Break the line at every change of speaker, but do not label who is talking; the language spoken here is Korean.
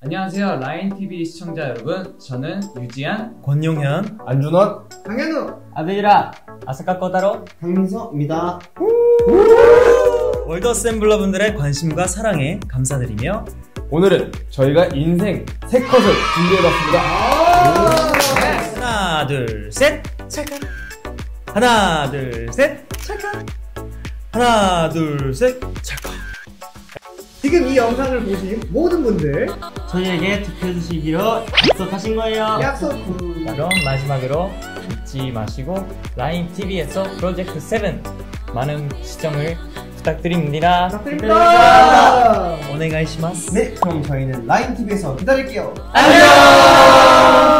안녕하세요 라인TV 시청자 여러분, 저는 유지한,
권용현,
안준원,
강현우,
아베이라, 아사카 코타로,
강민서입니다.
월드 어셈블러 분들의 관심과 사랑에 감사드리며
오늘은 저희가 인생 3컷을 준비해봤습니다.
하나 둘 셋 찰칵, 하나 둘 셋 찰칵, 하나 둘 셋 찰칵.
지금 이 영상을 보신 모든 분들
저희에게 투표해주시기로 약속하신 거예요.
약속.
그럼 마지막으로 잊지 마시고 라인TV에서 프로젝트 7 많은 시청을 부탁드립니다.
부탁드립니다.
오네가이시마스.
네, 그럼 저희는 라인TV에서 기다릴게요.
안녕.